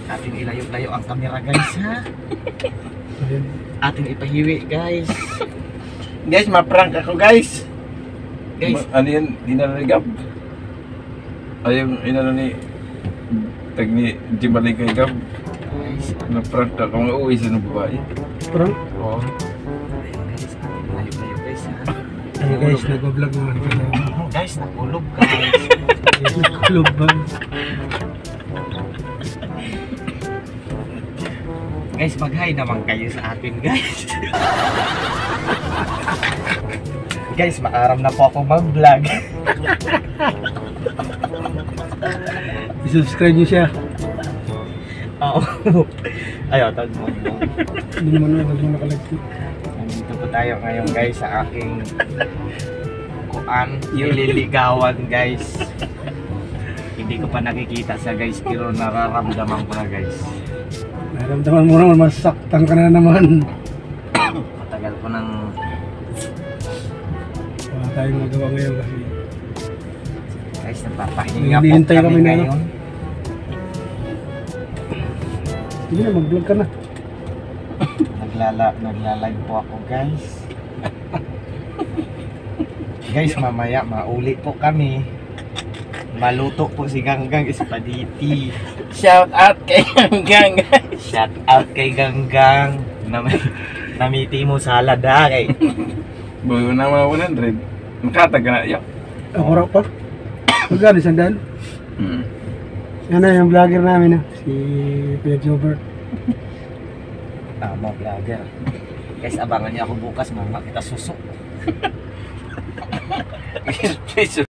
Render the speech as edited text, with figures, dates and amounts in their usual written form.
Ating ilayo-layo ang camera guys ha. Ating ipahiwi guys. Guys, ma-prank ako guys. Guys, Ano yan? Inano ni Gab? Ay, yung inano ni tag ni Jimali kay Gab. guys. Na-prank ako ng uwi sa babae. Parang, Oo. Ayun guys, ating ilayo-layo guys ha. ay guys, nag-vlog naman kami. Guys, nakulog guys. Kulog ba? Guys, mag-hi naman kayo sa atin guys. Guys, maaram na po ako mag-vlog. I-subscribe nyo siya. Oo. Ayaw, tawag mo. Hindi naman na, wag mo nakalagay. Nandito po tayo ngayon guys sa aking nililigawan guys. Hindi ko pa nakikita sa guys pero nararamdaman ko na guys. Naramdaman mo naman, masaktan ka na naman. Matagal ko nang Wala tayong magawa ngayon kasi guys nagpapahinga po Hinihintay kami kami na, ngayon. hindi na, mag-vlog ka na. Naglalive po ako guys. Guys, mamaya mauli po kami. Maluto po si Ganggang Espaditi. Shout out kay Ganggang. Shout out kay Ganggang. Namiti mo salad ha kay. Bago na mga 100. Nakatag na yak. Ako raw pa. Magkano, sandaan? Yan na yung vlogger namin, si Kuya Jobert. Tama vlogger. Guys, abangan niyo ako bukas, mama kita suso. Please